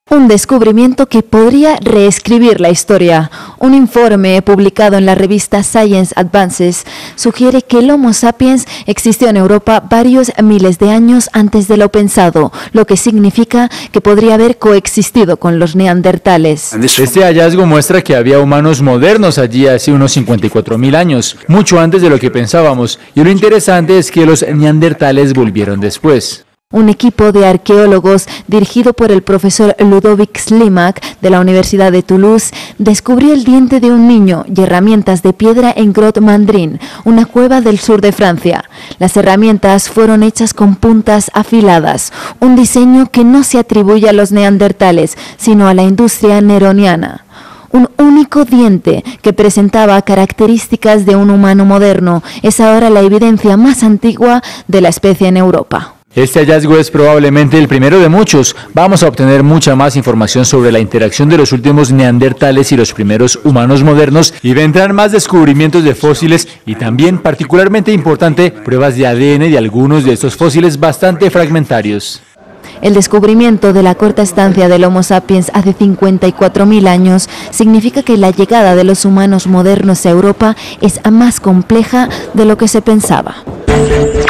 Un descubrimiento que podría reescribir la historia. Un informe publicado en la revista Science Advances sugiere que el Homo sapiens existió en Europa varios miles de años antes de lo pensado, lo que significa que podría haber coexistido con los neandertales. Este hallazgo muestra que había humanos modernos allí hace unos 54.000 años, mucho antes de lo que pensábamos, y lo interesante es que los neandertales volvieron después. Un equipo de arqueólogos dirigido por el profesor Ludovic Slimak de la Universidad de Toulouse descubrió el diente de un niño y herramientas de piedra en Grotte Mandrin, una cueva del sur de Francia. Las herramientas fueron hechas con puntas afiladas, un diseño que no se atribuye a los neandertales, sino a la industria neroniana. Un único diente que presentaba características de un humano moderno es ahora la evidencia más antigua de la especie en Europa. Este hallazgo es probablemente el primero de muchos. Vamos a obtener mucha más información sobre la interacción de los últimos neandertales y los primeros humanos modernos, y vendrán más descubrimientos de fósiles y también, particularmente importante, pruebas de ADN de algunos de estos fósiles bastante fragmentarios. El descubrimiento de la corta estancia del Homo sapiens hace 54.000 años significa que la llegada de los humanos modernos a Europa es más compleja de lo que se pensaba.